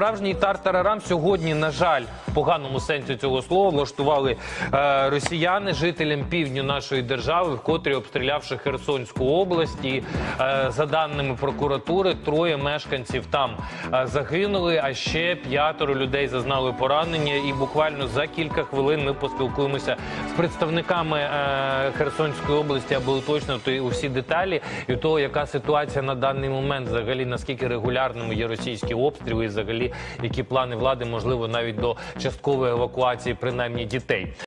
Справжній тартарарам сьогодні, на жаль, в поганому сенсі цього слова, влаштували росіяни жителям півдня нашої держави, вкотрі обстрілявши Херсонську область. І за даними прокуратури, 3 мешканців там загинули, а ще 5 людей зазнали поранення. І буквально за кілька хвилин ми поспілкуємося з представниками Херсонської області, аби уточнити усі деталі і того, яка ситуація на даний момент, взагалі, наскільки регулярними є російські обстріли, і взагалі, які плани влади, можливо, навіть до часткової евакуації, принаймні, дітей.